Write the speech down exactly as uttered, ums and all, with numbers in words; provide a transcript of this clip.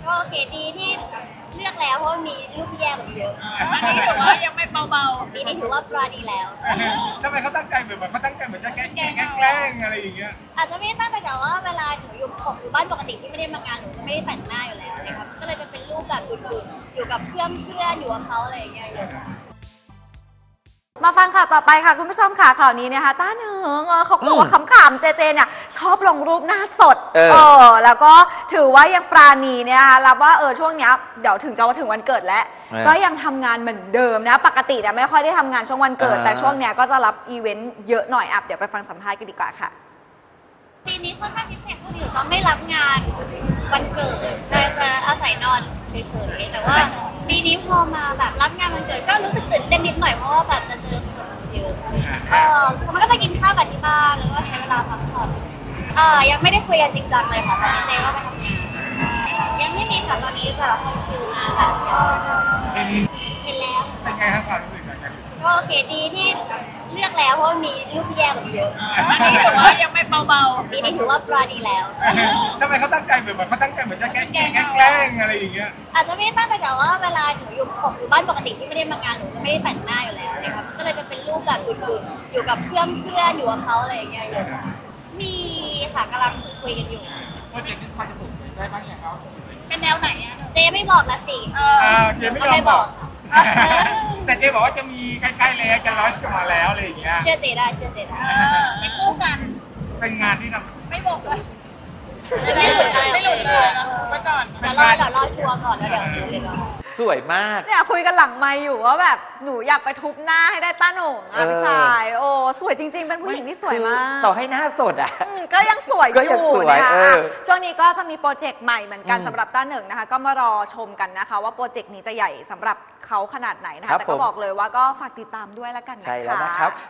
ก็โอเคดีที่เลือกแล้วเพราะมีรูปที่แย่กว่านี้เยอะอันนี้ถือว่ายังไม่เบาปีนี้ถือว่าปราณีแล้วทำไมเขาตั้งใจแบบเขาตั้งใจเหมือนจะแกล้งแกล้งอะไรอย่างเงี้ยอาจจะไม่ได้ตั้งใจแต่ว่าเวลาหนูอยู่ของอยู่บ้านปกติที่ไม่ได้มางานหนูจะไม่ได้แต่งหน้าอยู่แล้วนะครับก็เลยจะเป็นรูปแบบดุนๆอยู่กับเพื่อนเพื่อนอยู่กับเขาอะไรอย่างเงี้ยมาฟังข่าวต่อไปค่ะคุณผู้ชมค่ะข่าวนี้นะคะต้าเหนิงเขาบอกว่าขำๆเจเจเนี่ยชอบลงรูปหน้าสดเออแล้วก็ถือว่ายังปราณีเนี่ยนะคะรับว่าเออช่วงนี้เดี๋ยวถึงจะถึงวันเกิดแล้วก็ยังทำงานเหมือนเดิมนะปกติเนี่ยไม่ค่อยได้ทำงานช่วงวันเกิดแต่ช่วงเนี้ยก็จะรับอีเวนต์เยอะหน่อยอับเดี๋ยวไปฟังสัมภาษณ์กันดีกว่าค่ะปีนี้ค่อนข้างพิเศษเพราะหนูจะไม่รับงานวันเกิดจะจะอาศัยนอนเฉยๆแต่ว่าปีนี้พอมาแบบรับงานวันเกิดก็รู้สึกตื่นเต้นนิดหน่อยเพราะว่าแบบจะเจอคนเยอะเออสมมติก็จะกินข้าวกันที่บ้านแล้วก็ใช้เวลาพักผ่อนเออยังไม่ได้คุยกันจริงจังเลยค่ะตอนนี้เจก็ไปทำงานยังไม่มีค่ะตอนนี้แต่ละคนคิวมาแบบเดียวเห็นแล้วเป็นไงครับความรู้สึกก็โอเคดีที่เลือกแล้วเพราะมีรูปที่แย่กว่านี้เยอะอันนี้ถือว่ายังไม่เบาปีนี้ถือว่าปราณีแล้วทำไมเขาตั้งใจแบบเขาตั้งใจเหมือนจะแกล้งแกล้งอะไรอย่างเงี้ยอาจจะไม่ได้ตั้งใจแต่ว่าเวลาหนูอยู่ของอยู่บ้านปกติที่ไม่ได้มางานหนูจะไม่ได้แต่งหน้าอยู่แล้วนะครับก็เลยจะเป็นรูปแบบดุนๆอยู่กับเพื่อนเพื่อนอยู่กับเขาอะไรอย่างเงี้ยมีค่ะกำลังคุยกันอยู่โปรเจกต์นี้พอจะถูกได้บ้างอย่างเขาเป็นแนวไหนอะเจไม่บอกละสิเจไม่บอกแต่เจบอกว่าจะมีใกล้ๆแล้วจะร้อยชั่วมาแล้วอะไรอย่างเงี้ยเชื่อเจได้เชื่อเจได้ไม่คู่กันเป็นงานที่ทำไม่บอกเลยจะไม่หลุดอะไรไม่หลุดเลยไปก่อนเดี๋ยวรอเดี๋ยวรอชัวร์ก่อนแล้วเดี๋ยวเดี๋ยวสวยมากเนี่ยคุยกันหลังไมค์อยู่ว่าแบบหนูอยากไปทุบหน้าให้ได้ต้าโหน่งอ่ะพี่ชายโอ้สวยจริงๆเป็นผู้หญิงที่สวยมากต่อให้หน้าสดอ่ะก็ยังสวยอยู่นะคะช่วงนี้ก็จะมีโปรเจกต์ใหม่เหมือนกันสำหรับต้าเหนิงนะคะก็มารอชมกันนะคะว่าโปรเจกต์นี้จะใหญ่สำหรับเขาขนาดไหนนะคะแต่ก็บอกเลยว่าก็ฝากติดตามด้วยแล้วกันนะคะใช่แล้วนะครับ